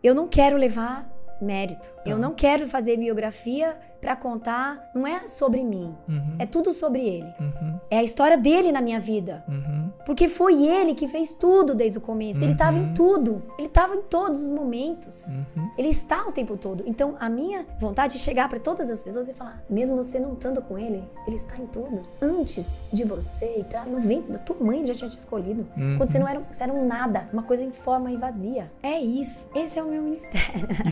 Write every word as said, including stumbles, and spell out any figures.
eu não quero levar mérito. Tá. Eu não quero fazer biografia pra contar, não é sobre mim, uhum. é tudo sobre ele. Uhum. É a história dele na minha vida. Uhum. Porque foi ele que fez tudo desde o começo. Uhum. Ele estava em tudo. Ele estava em todos os momentos. Uhum. Ele está o tempo todo. Então, a minha vontade é chegar para todas as pessoas e falar, mesmo você não estando com ele, ele está em tudo. Antes de você entrar no ventre da tua mãe, ele já tinha te escolhido. Uhum. Quando você não era, você era um nada, uma coisa informe e vazia. É isso. Esse é o meu ministério.